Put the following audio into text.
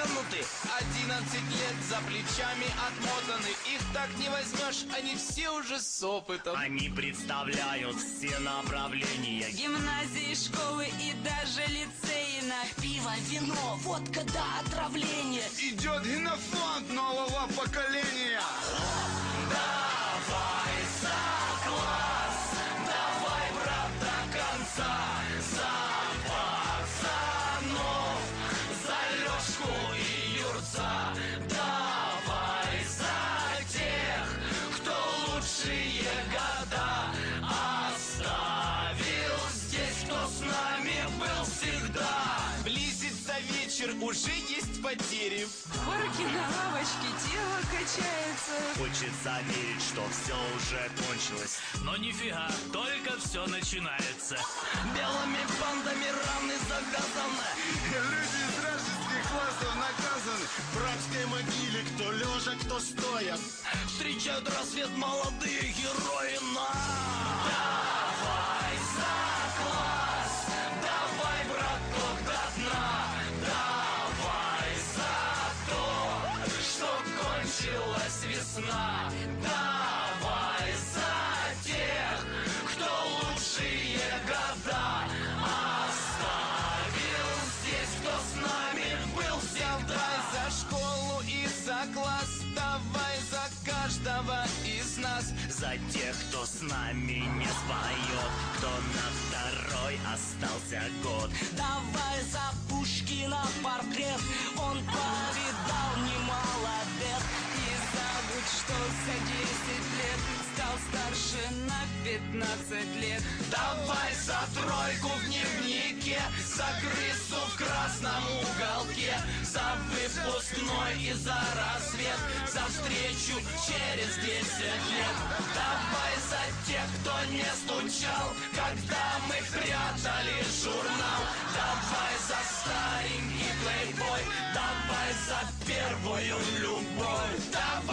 обмануты. 11 лет за плечами отмотаны. Их так не возьмешь, они все уже с опытом. Они представляют все направления. Гимназии, школы и даже лицеи. На пиво, вино, водка до отравления. Идет генофонд нового поколения. Давай за класс, давай, брат, до конца. За пацанов, за Лёшку и Юрца. Давай за тех, кто лучшие года оставил здесь, кто с нами был всегда. Близится вечер, уже есть потери. горки на лавочке, тело качается. Хочется верить, что все уже кончилось. Но нифига, только все начинается. Белыми бандами раны завязаны. Люди из разных классов наказаны. В рабской могиле кто лежа, кто стоя. Встречают рассвет молодые герои на. Давай за класс, давай, браток, до дна. Давай за то, что кончилась весна. Давай за тех, кто лучшие года оставил здесь, кто с нами был всегда. Давай за школу и за класс, давай за каждого из нас. За тех, кто с нами не споет, кто на второй остался год. Давай за Пушкина портрет. Он повидал немало бед. Не забудь, что за 10 лет стал старше на 15 лет. Давай за тройку в дневнике, за крысу в красном уголке, за выпускной и за рассвет, за встречу через 10 лет. Давай за тех, кто не стучал, когда мы прятали журнал. Давай за старенький плейбой, давай за первую любовь. Давай